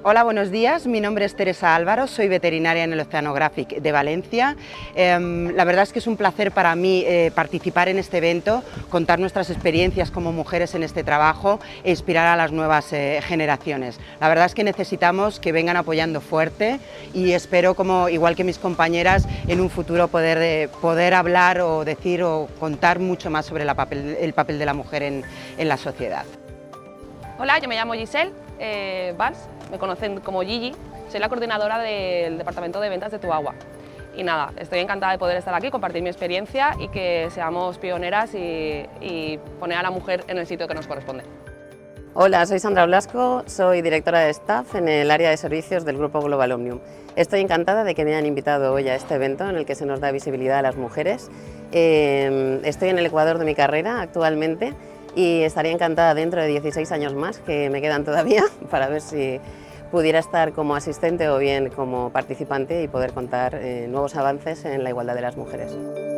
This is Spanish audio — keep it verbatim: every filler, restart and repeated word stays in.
Hola, buenos días. Mi nombre es Teresa Álvaro, soy veterinaria en el Oceanographic de Valencia. Eh, la verdad es que es un placer para mí eh, participar en este evento, contar nuestras experiencias como mujeres en este trabajo e inspirar a las nuevas eh, generaciones. La verdad es que necesitamos que vengan apoyando fuerte y espero, como igual que mis compañeras, en un futuro poder, eh, poder hablar o decir o contar mucho más sobre la papel, el papel de la mujer en, en la sociedad. Hola, yo me llamo Giselle eh, Valls, me conocen como Gigi, soy la coordinadora del departamento de ventas de Tuagua. Y nada, estoy encantada de poder estar aquí, compartir mi experiencia y que seamos pioneras y, y poner a la mujer en el sitio que nos corresponde. Hola, soy Sandra Blasco, soy directora de staff en el área de servicios del Grupo Global Omnium. Estoy encantada de que me hayan invitado hoy a este evento en el que se nos da visibilidad a las mujeres. Eh, estoy en el ecuador de mi carrera actualmente y estaría encantada dentro de dieciséis años más, que me quedan todavía, para ver si pudiera estar como asistente o bien como participante y poder contar eh, nuevos avances en la igualdad de las mujeres.